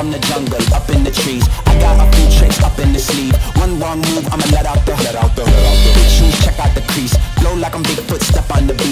from the jungle, up in the trees. I got a few tricks up in the sleeve. One wrong move, I'ma let out the big shoes, check out the crease. Blow like I'm Bigfoot, step on the